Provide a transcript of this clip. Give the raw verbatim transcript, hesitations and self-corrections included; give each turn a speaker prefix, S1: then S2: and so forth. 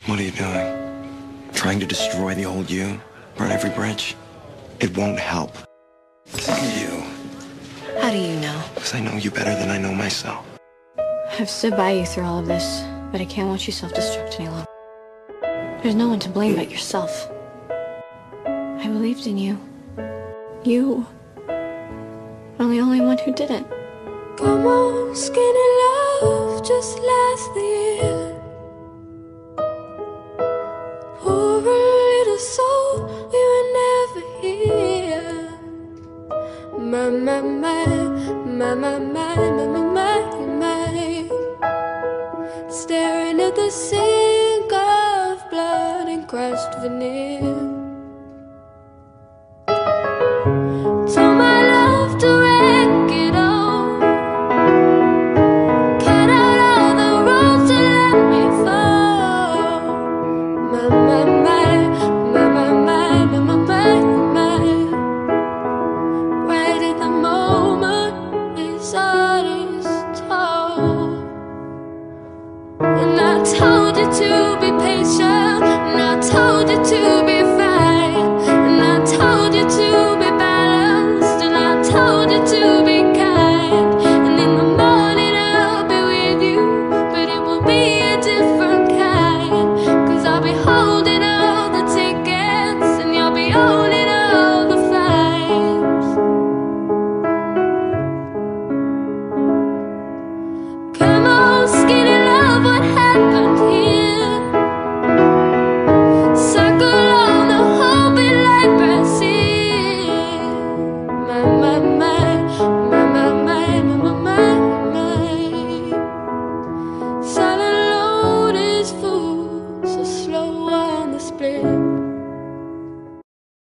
S1: What are you doing? Trying to destroy the old you? Burn every bridge? It won't help. You.
S2: How do you know?
S1: Because I know you better than I know myself.
S2: I've stood by you through all of this, but I can't watch you self-destruct any longer. There's no one to blame but yourself. I believed in you. You are the only one who didn't.
S3: Come on, skinny love, just last the year. Poor little soul, we were never here. My, my, my, my, my, my, my, my, my, my. Staring at the sink of blood and crushed veneer. Told my love to wreck it all. Cut out all the roads to let me fall. My, my, my, my, my, my, my, my, my, my. Right at the moment his heart is told. And I told you to be patient, and I told you to be fine, and I told you to be balanced, and I told you to be kind. And in the morning I'll be with you, but it will be a different kind. Cause I'll be holding all the tickets, and you'll be owning all the flights. Come on, skinny love, what happened here? Circle on the whole bit like Brazil. My, my, my, my, my, my, my, my, my. Silent load is full, so slow on the split.